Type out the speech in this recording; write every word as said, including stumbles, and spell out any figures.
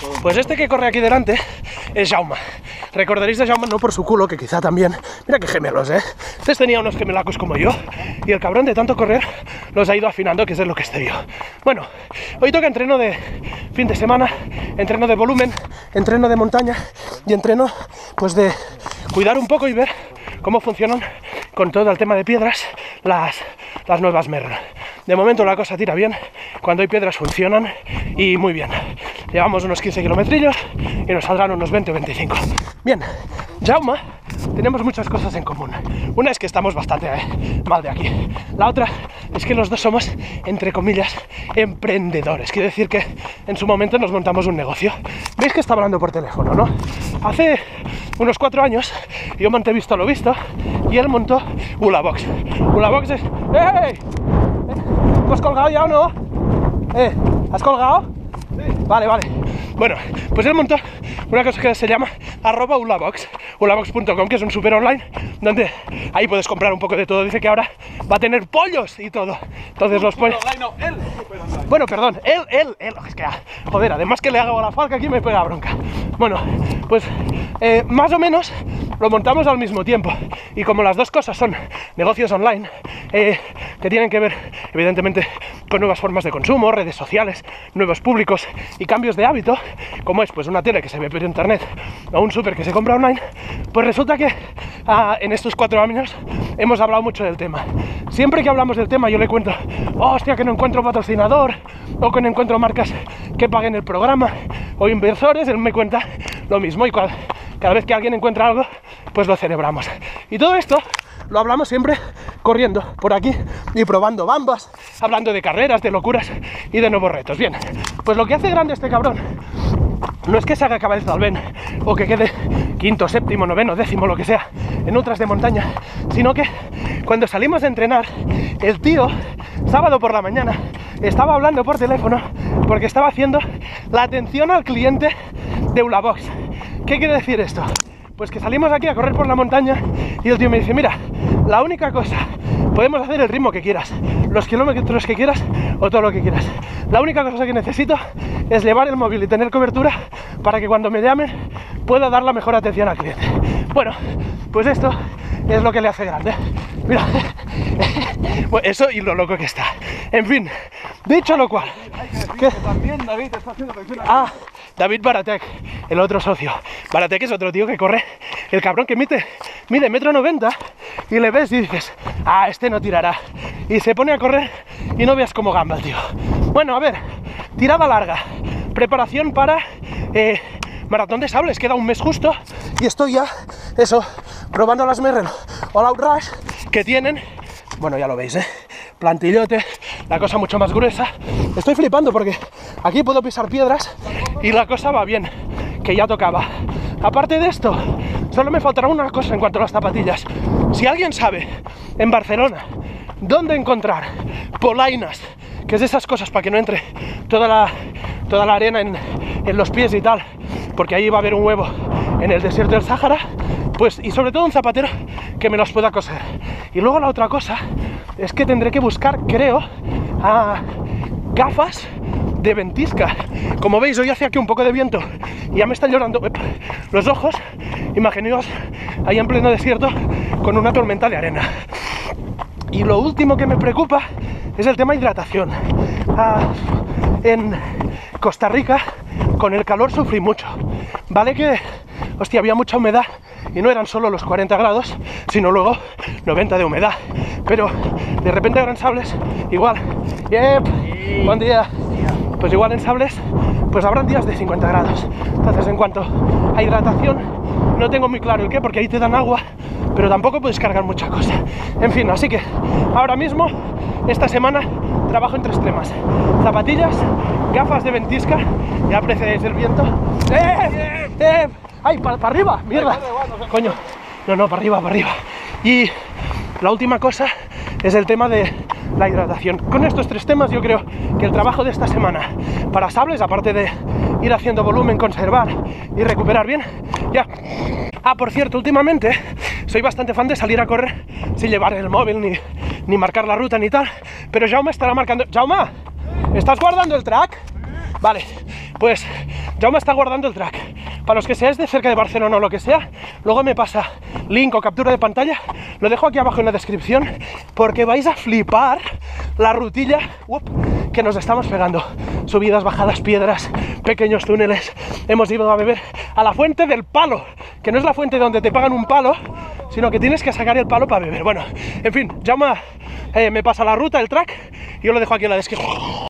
Pues este que corre aquí delante es Jaume. Recordaréis de Jaume no por su culo, que quizá también. Mira qué gemelos, ¿eh? Antes tenía unos gemelacos como yo y el cabrón de tanto correr los ha ido afinando, que es de lo que estoy yo. Bueno, hoy toca entreno de fin de semana, entreno de volumen, entreno de montaña y entreno pues de cuidar un poco y ver cómo funcionan con todo el tema de piedras las, las nuevas Merrell. De momento la cosa tira bien, cuando hay piedras funcionan y muy bien. Llevamos unos quince kilometrillos y nos saldrán unos veinte o veinticinco. Bien, Jaume, tenemos muchas cosas en común. Una es que estamos bastante eh, mal de aquí. La otra es que los dos somos, entre comillas, emprendedores. Quiere decir que en su momento nos montamos un negocio. ¿Veis que está hablando por teléfono, no? Hace unos cuatro años yo monté Visto lo Visto y él montó Ulabox. Ulabox es... ¡Hey! ¿Has colgado ya o no? ¿Eh? ¿Has colgado? Sí. Vale, vale. Bueno, pues él montó una cosa que se llama arroba ulabox, ulabox punto com, que es un super online donde ahí puedes comprar un poco de todo. Dice que ahora va a tener pollos y todo. Entonces los pollos... No, él, bueno, perdón, él, él, él, es que, joder, además que le hago la falca aquí me pega bronca. Bueno, pues eh, más o menos lo montamos al mismo tiempo y como las dos cosas son negocios online eh, que tienen que ver evidentemente con nuevas formas de consumo, redes sociales, nuevos públicos y cambios de hábito, como es pues una tele que se ve por internet o un súper que se compra online, pues resulta que ah, en estos cuatro años hemos hablado mucho del tema. Siempre que hablamos del tema yo le cuento, oh, hostia, que no encuentro patrocinador o que no encuentro marcas que paguen el programa o inversores, él me cuenta lo mismo y cada, cada vez que alguien encuentra algo pues lo celebramos. Y todo esto lo hablamos siempre corriendo por aquí y probando bambas, hablando de carreras, de locuras y de nuevos retos. Bien, pues lo que hace grande este cabrón no es que se haga cabeza al Ben o que quede quinto, séptimo, noveno, décimo, lo que sea, en ultras de montaña, sino que cuando salimos a entrenar, el tío, sábado por la mañana, estaba hablando por teléfono porque estaba haciendo la atención al cliente de Ulabox. ¿Qué quiere decir esto? Pues que salimos aquí a correr por la montaña y el tío me dice, mira, la única cosa, podemos hacer el ritmo que quieras, los kilómetros que quieras o todo lo que quieras. La única cosa que necesito es llevar el móvil y tener cobertura para que cuando me llamen pueda dar la mejor atención al cliente. Bueno, pues esto es lo que le hace grande. Mira, bueno, eso y lo loco que está. En fin, dicho lo cual... Que también David está haciendo atención a... Ah, David Baratek, el otro socio. Baratek es otro tío que corre, el cabrón que mide, mide metro noventa y le ves y dices, ah, este no tirará. Y se pone a correr y no veas cómo gamba el tío. Bueno, a ver, tirada larga, preparación para eh, Maratón de Sables, queda un mes justo y estoy ya, eso, probando las Merrell All Out Rush que tienen, bueno, ya lo veis, eh, plantillote, la cosa mucho más gruesa. Estoy flipando porque aquí puedo pisar piedras y la cosa va bien, que ya tocaba. Aparte de esto, solo me faltará una cosa en cuanto a las zapatillas. Si alguien sabe en Barcelona dónde encontrar polainas, que es de esas cosas para que no entre toda la, toda la arena en, en los pies y tal, porque ahí va a haber un huevo en el desierto del Sáhara, pues, y sobre todo un zapatero que me los pueda coser. Y luego la otra cosa es que tendré que buscar, creo, a gafas de ventisca. Como veis, hoy hace aquí un poco de viento y ya me están llorando los ojos. Imaginaos ahí en pleno desierto con una tormenta de arena. Y lo último que me preocupa es el tema hidratación. Ah, en Costa Rica con el calor sufrí mucho. Vale que, hostia, había mucha humedad y no eran solo los cuarenta grados, sino luego noventa de humedad. Pero de repente ahora en Sables, igual, yep, sí. Buen día. Pues igual en Sables, pues habrán días de cincuenta grados. Entonces, en cuanto a hidratación, no tengo muy claro el qué, porque ahí te dan agua, pero tampoco puedes cargar mucha cosa. En fin, así que ahora mismo, esta semana, trabajo en tres temas: zapatillas, gafas de ventisca, ya apreciáis el viento. ¡Eh! ¡Eh! ¡Ay, para pa arriba! ¡Mierda! Coño, no, no, para arriba, para arriba. Y la última cosa es el tema de la hidratación. Con estos tres temas yo creo que el trabajo de esta semana para Sables, aparte de ir haciendo volumen, conservar y recuperar bien, ya. Ah, por cierto, últimamente soy bastante fan de salir a correr sin llevar el móvil ni, ni marcar la ruta ni tal, pero Jaume estará marcando. Jaume, ¿estás guardando el track? Vale, pues Jaume está guardando el track. Para los que seáis de cerca de Barcelona o lo que sea, luego me pasa link o captura de pantalla, lo dejo aquí abajo en la descripción, porque vais a flipar la rutilla up, que nos estamos pegando. Subidas, bajadas, piedras, pequeños túneles. Hemos ido a beber a la fuente del palo, que no es la fuente donde te pagan un palo, sino que tienes que sacar el palo para beber. Bueno, en fin, Jaume eh, me pasa la ruta, el track, y yo lo dejo aquí en la descripción.